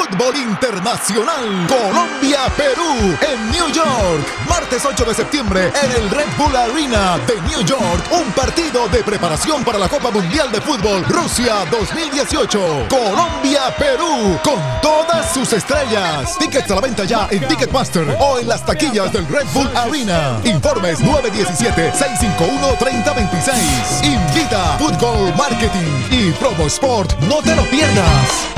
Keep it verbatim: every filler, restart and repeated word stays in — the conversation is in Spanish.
fútbol internacional. Colombia-Perú en New York. Martes ocho de septiembre en el Red Bull Arena de New York. Un partido de preparación para la Copa Mundial de Fútbol Rusia dos mil dieciocho. Colombia-Perú con todas sus estrellas. Tickets a la venta ya en Ticketmaster o en las taquillas del Red Bull Arena. Informes nueve diecisiete, seis cinco uno, tres cero dos seis. Invita Football Marketing y Promo Sport. No te lo pierdas.